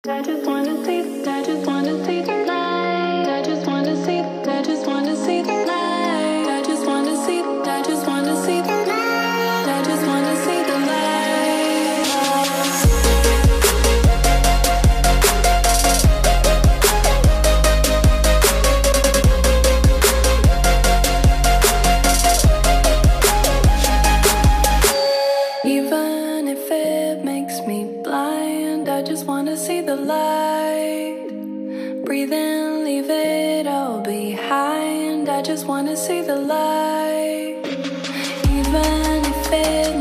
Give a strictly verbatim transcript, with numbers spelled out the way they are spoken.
I just wanna see, I just wanna see the light. I just wanna see, I just wanna see the light. I just wanna see, I just wanna see the light. I just wanna see the light. Even if it makes me blind, I just wanna see the light. Breathe in, leave it all behind. I just wanna see the light. Even if it